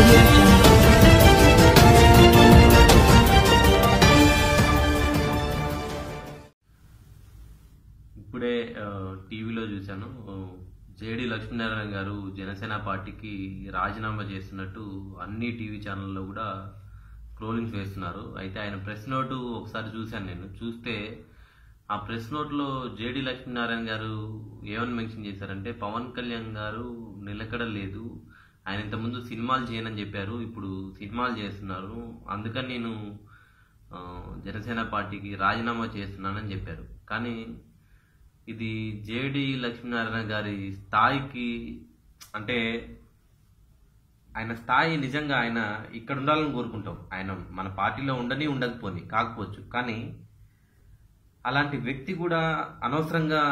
audio jungle. ఇప్పుడే టీవీలో చూశాను. జేడి లక్ష్మీనారాయణ గారు జనసేన పార్టీకి రాజీనామా చేస్తున్నట్టు అన్ని టీవీ ఛానల్లో కూడా స్క్రోలింగ్స్ వేస్తున్నారు. అయితే ఆయన ప్రెస్ నోటు ఒకసారి చూశాను. నేను చూస్తే ఆ ప్రెస్ నోట్లో జేడి లక్ష్మీనారాయణ గారు ఏమని మెన్షన్ చేశారంటే, పవన్ కళ్యాణ్ గారు నిలకడ లేదు, ఆయన ఇంతకుముందు సినిమాలు చేయనని చెప్పారు, ఇప్పుడు సినిమాలు చేస్తున్నారు, అందుకని నేను జనసేన పార్టీకి రాజీనామా చేస్తున్నానని చెప్పారు. కానీ ఇది జేడి లక్ష్మీనారాయణ గారి స్థాయికి, అంటే ఆయన స్థాయి నిజంగా ఆయన ఇక్కడ ఉండాలని కోరుకుంటాం. ఆయన మన పార్టీలో ఉండని ఉండకపోని కాకపోవచ్చు, కానీ అలాంటి వ్యక్తి కూడా అనవసరంగా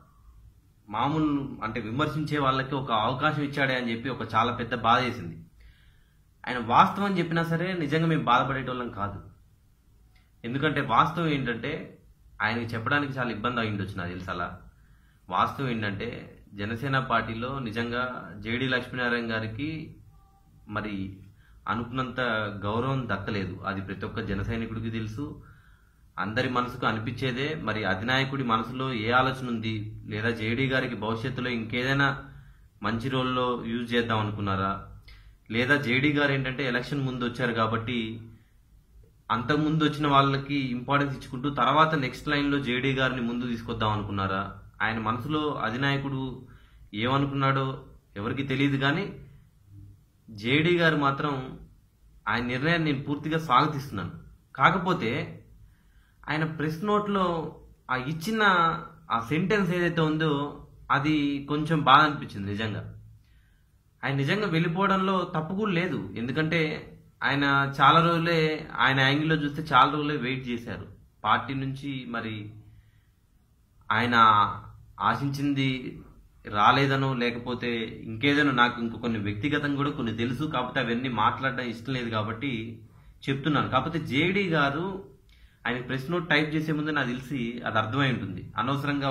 మామూలు అంటే విమర్శించే వాళ్ళకి ఒక అవకాశం ఇచ్చాడే అని చెప్పి ఒక చాలా పెద్ద బాధ చేసింది. ఆయన వాస్తవం చెప్పినా సరే నిజంగా మేము బాధపడేటోళ్ళం కాదు. ఎందుకంటే వాస్తవం ఏంటంటే ఆయనకి చెప్పడానికి చాలా ఇబ్బంది అయ్యిండొచ్చు నాకు తెలుసు. అలా వాస్తవం ఏంటంటే జనసేన పార్టీలో నిజంగా జేడి లక్ష్మీనారాయణ గారికి మరి అనుకున్నంత గౌరవం దక్కలేదు. అది ప్రతి ఒక్క జన సైనికుడికి తెలుసు, అందరి మనసుకు అనిపించేదే. మరి అధినాయకుడి మనసులో ఏ ఆలోచన ఉంది, లేదా జేడీ గారికి భవిష్యత్తులో ఇంకేదైనా మంచి రోల్లో యూజ్ చేద్దాం అనుకున్నారా, లేదా జేడీ గారు ఏంటంటే ఎలక్షన్ ముందు వచ్చారు కాబట్టి అంతకుముందు వచ్చిన వాళ్ళకి ఇంపార్టెన్స్ ఇచ్చుకుంటూ తర్వాత నెక్స్ట్ లైన్లో జేడీ గారిని ముందు తీసుకొద్దాం అనుకున్నారా? ఆయన మనసులో అధినాయకుడు ఏమనుకున్నాడో ఎవరికి తెలియదు, కానీ జేడీ గారు మాత్రం ఆయన నిర్ణయాన్ని నేను పూర్తిగా స్వాగతిస్తున్నాను. కాకపోతే ఆయన ప్రెస్ నోట్లో ఆ ఇచ్చిన ఆ సెంటెన్స్ ఏదైతే ఉందో అది కొంచెం బాధ అనిపించింది నిజంగా. ఆయన నిజంగా వెళ్ళిపోవడంలో తప్పు కూడా లేదు. ఎందుకంటే ఆయన చాలా రోజులే ఆయన యాంగిల్లో చూస్తే చాలా రోజులే వెయిట్ చేశారు పార్టీ నుంచి. మరి ఆయన ఆశించింది రాలేదనో లేకపోతే ఇంకేదైనా నాకు కొన్ని వ్యక్తిగతంగా కూడా కొన్ని తెలుసు, కాకపోతే అవన్నీ మాట్లాడడం ఇష్టం లేదు కాబట్టి చెప్తున్నాను. కాకపోతే జేడీ గారు ఆయన ప్రెస్ నోట్ టైప్ చేసే ముందు నాకు తెలిసి అది అర్థమై ఉంటుంది. అనవసరంగా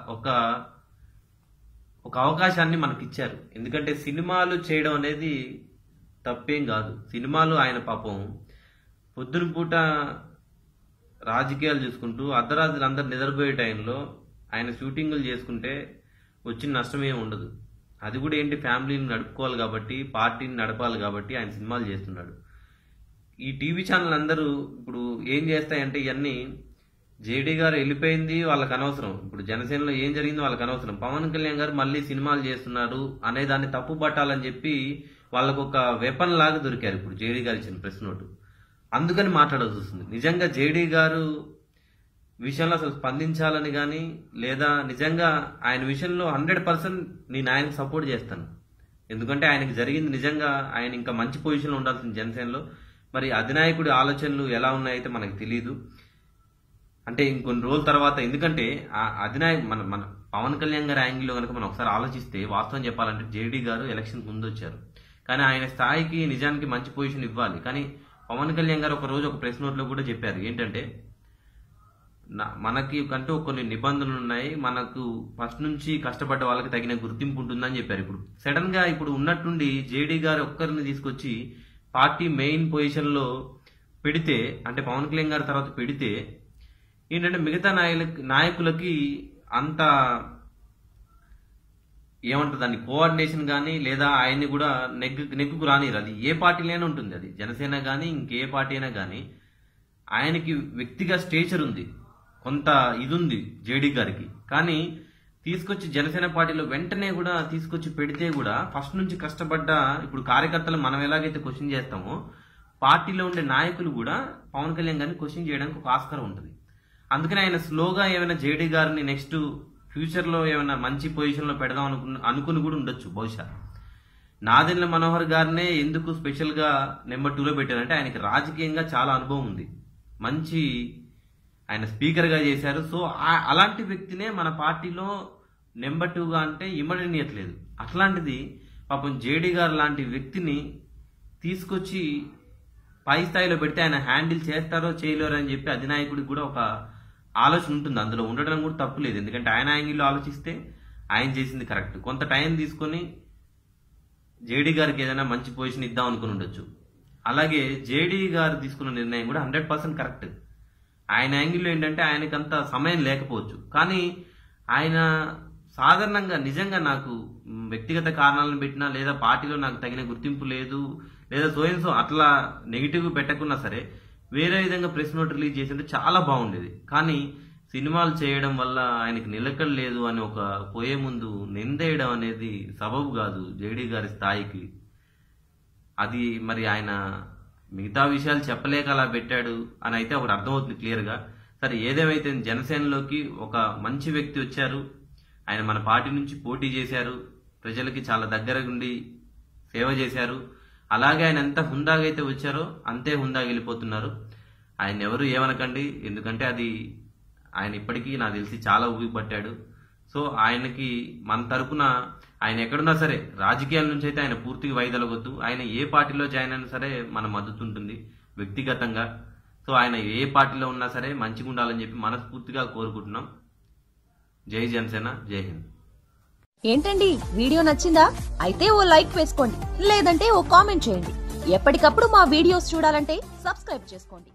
ఒక అవకాశాన్ని మనకి ఇచ్చారు. ఎందుకంటే సినిమాలు చేయడం అనేది తప్పేం కాదు. సినిమాలు ఆయన పాపం పొద్దున పూట రాజకీయాలు చూసుకుంటూ అర్ధరాత్రి అందరు నిద్రపోయే టైంలో ఆయన షూటింగులు చేసుకుంటే వచ్చిన నష్టమేం ఉండదు. అది కూడా ఏంటి, ఫ్యామిలీని నడుపుకోవాలి కాబట్టి, పార్టీని నడపాలి కాబట్టి ఆయన సినిమాలు చేస్తున్నాడు. ఈ టీవీ ఛానల్ అందరూ ఇప్పుడు ఏం చేస్తాయంటే ఇవన్నీ జేడీ గారు వెళ్ళిపోయింది వాళ్ళకి అనవసరం, ఇప్పుడు జనసేనలో ఏం జరిగిందో వాళ్ళకి అనవసరం, పవన్ కళ్యాణ్ గారు మళ్ళీ సినిమాలు చేస్తున్నారు అనే దాన్ని తప్పు పట్టాలని చెప్పి వాళ్ళకు ఒక వెపన్ లాగా దొరికారు ఇప్పుడు జేడీ గారు ఇచ్చిన ప్రెస్ నోటు. అందుకని మాట్లాడాల్సి వస్తుంది. నిజంగా జేడీ గారు విషయంలో అసలు స్పందించాలని కానీ, లేదా నిజంగా ఆయన విషయంలో 100% నేను ఆయనకు సపోర్ట్ చేస్తాను. ఎందుకంటే ఆయనకి జరిగింది నిజంగా ఆయన ఇంకా మంచి పొజిషన్లో ఉండాల్సింది జనసేనలో. మరి అధినాయకుడి ఆలోచనలు ఎలా ఉన్నాయైతే మనకు తెలియదు. అంటే ఇంకొన్ని రోజుల తర్వాత, ఎందుకంటే ఆ మన మన పవన్ కళ్యాణ్ గారి యాంగిల్లో కనుక మనం ఒకసారి ఆలోచిస్తే వాస్తవం చెప్పాలంటే జేడీ గారు ఎలక్షన్ ముందు వచ్చారు, కానీ ఆయన స్థాయికి నిజానికి మంచి పొజిషన్ ఇవ్వాలి. కానీ పవన్ కళ్యాణ్ గారు ఒక రోజు ఒక ప్రెస్ నోట్లో కూడా చెప్పారు ఏంటంటే, మనకి కంటూ కొన్ని నిబంధనలు ఉన్నాయి, మనకు ఫస్ట్ నుంచి కష్టపడ్డ వాళ్ళకి తగిన గుర్తింపు ఉంటుందని చెప్పారు. ఇప్పుడు సడన్ గా ఇప్పుడు ఉన్నట్టుండి జేడీ గారు ఒక్కరిని తీసుకొచ్చి పార్టీ మెయిన్ పొజిషన్లో పెడితే, అంటే పవన్ కళ్యాణ్ గారి తర్వాత పెడితే ఏంటంటే మిగతా నాయకులకి అంత ఏమంటారు దాన్ని కోఆర్డినేషన్ కానీ, లేదా ఆయన్ని కూడా నెగ్గుకు రానిరు. అది ఏ పార్టీలోనే ఉంటుంది, అది జనసేన కానీ ఇంకే పార్టీ అయినా కానీ. ఆయనకి వ్యక్తిగత స్టేచర్ ఉంది, కొంత ఇది ఉంది జేడీ గారికి. కానీ తీసుకొచ్చి జనసేన పార్టీలో వెంటనే కూడా తీసుకొచ్చి పెడితే కూడా ఫస్ట్ నుంచి కష్టపడ్డ ఇప్పుడు కార్యకర్తలు మనం ఎలాగైతే క్వశ్చన్ చేస్తామో, పార్టీలో ఉండే నాయకులు కూడా పవన్ కళ్యాణ్ గారిని క్వశ్చన్ చేయడానికి ఒక ఆస్కారం ఉంటుంది. అందుకని ఆయన స్లోగా ఏమైనా జేడీ గారిని నెక్స్ట్ ఫ్యూచర్లో ఏమైనా మంచి పొజిషన్లో పెడదాం అనుకుని కూడా ఉండొచ్చు బహుశా. నాదెండ్ల మనోహర్ గారినే ఎందుకు స్పెషల్గా నెంబర్ 2లో పెట్టారంటే ఆయనకి రాజకీయంగా చాలా అనుభవం ఉంది, మంచి ఆయన స్పీకర్గా చేశారు. సో అలాంటి వ్యక్తినే మన పార్టీలో నెంబర్ 2గా అంటే ఇమ్మడనియట్లేదు. అట్లాంటిది పాపం జేడీ గారు లాంటి వ్యక్తిని తీసుకొచ్చి పై స్థాయిలో పెడితే ఆయన హ్యాండిల్ చేస్తారో చేయలేరో అని చెప్పి అధినాయకుడికి కూడా ఒక ఆలోచన ఉంటుంది. అందులో ఉండడం కూడా తప్పు లేదు, ఎందుకంటే ఆయన యాంగిల్లో ఆలోచిస్తే ఆయన చేసింది కరెక్ట్. కొంత టైం తీసుకొని జేడీ గారికి ఏదైనా మంచి పొజిషన్ ఇద్దాం అనుకుని ఉండొచ్చు. అలాగే జేడీ గారు తీసుకున్న నిర్ణయం కూడా 100% కరెక్ట్. ఆయన యాంగిల్లో ఏంటంటే ఆయనకంత సమయం లేకపోవచ్చు, కానీ ఆయన సాధారణంగా నిజంగా నాకు వ్యక్తిగత కారణాలను పెట్టినా లేదా పార్టీలో నాకు తగిన గుర్తింపు లేదు లేదా సోయన్సో అట్లా నెగిటివ్ పెట్టకున్నా సరే వేరే విధంగా ప్రెస్ నోట్ రిలీజ్ చేసింటే చాలా బాగుండేది. కానీ సినిమాలు చేయడం వల్ల ఆయనకి నిలకడ లేదు అని ఒక పోయే ముందు నిందేయడం అనేది సబబు కాదు జేడీ గారి స్థాయికి. అది మరి ఆయన మిగతా విషయాలు చెప్పలేక అలా పెట్టాడు అని అయితే ఒకటి అర్థమవుతుంది క్లియర్గా. సరే ఏదేమైతే జనసేనలోకి ఒక మంచి వ్యక్తి వచ్చారు, ఆయన మన పార్టీ నుంచి పోటీ చేశారు, ప్రజలకి చాలా దగ్గర ఉండి సేవ చేశారు. అలాగే ఆయన ఎంత హుందాగా అయితే వచ్చారో అంతే హుందాగా వెళ్ళిపోతున్నారు. ఆయన ఎవరు ఏమనకండి, ఎందుకంటే అది ఆయన ఇప్పటికీ నాకు తెలిసి చాలా ఊపి పట్టాడు. సో ఆయనకి మన తరపున ఆయన ఎక్కడున్నా సరే రాజకీయాల నుంచి అయితే ఆయన పూర్తిగా వైదొలగొద్దు. ఆయన ఏ పార్టీలో జాయిన్ అయినా సరే మన మద్దతు ఉంటుంది వ్యక్తిగతంగా. సో ఆయన ఏ పార్టీలో ఉన్నా సరే మంచిగా ఉండాలని చెప్పి మనస్ఫూర్తిగా కోరుకుంటున్నాం. జై జనసేన, జై హింద్. ఏంటండి వీడియో నచ్చిందా? అయితే ఓ లైక్ వేసుకోండి, లేదంటే ఓ కామెంట్ చేయండి. ఎప్పటికప్పుడు మా వీడియోస్ చూడాలంటే సబ్స్క్రైబ్ చేసుకోండి.